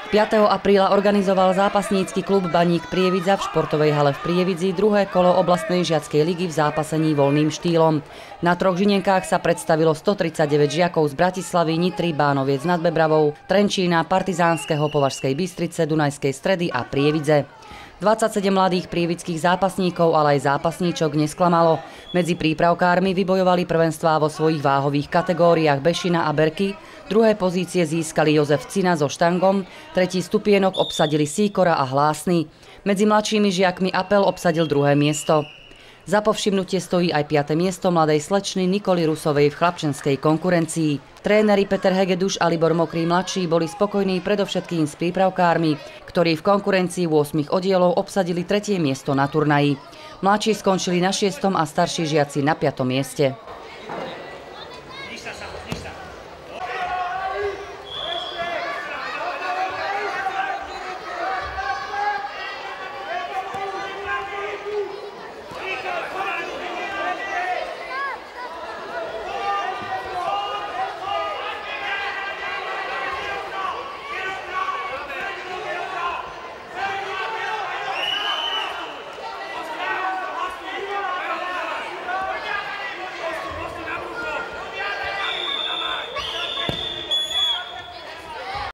5. apríla organizoval zápasnícky klub Baník Prievidza v športovej hale v Prievidzi druhé kolo oblastnej žiackej ligy v zápasení voľným štýlom. Na troch žinenkách sa predstavilo 139 žiakov z Bratislavy, Nitry, Bánoviec nad Bebravou, Trenčína, Partizánskeho, Považskej Bystrice, Dunajskej Stredy a Prievidze. 27 mladých prievidských zápasníkov, ale aj zápasníčok nesklamalo. Medzi prípravkármi vybojovali prvenstvá vo svojich váhových kategóriách Bešina a Berky, druhé pozície získali Jozef Cina so štangom, tretí stupienok obsadili Sýkora a Hlásny. Medzi mladšími žiakmi Apel obsadil druhé miesto. Za povšimnutie stojí aj 5. miesto mladej slečny Nikoly Rusovej v chlapčenskej konkurencii. Tréneri Peter Hegeduš a Libor Mokrý mladší boli spokojní predovšetkým s prípravkármi, ktorí v konkurencii 8 oddielov obsadili 3. miesto na turnaji. Mladší skončili na 6. a starší žiaci na 5. mieste.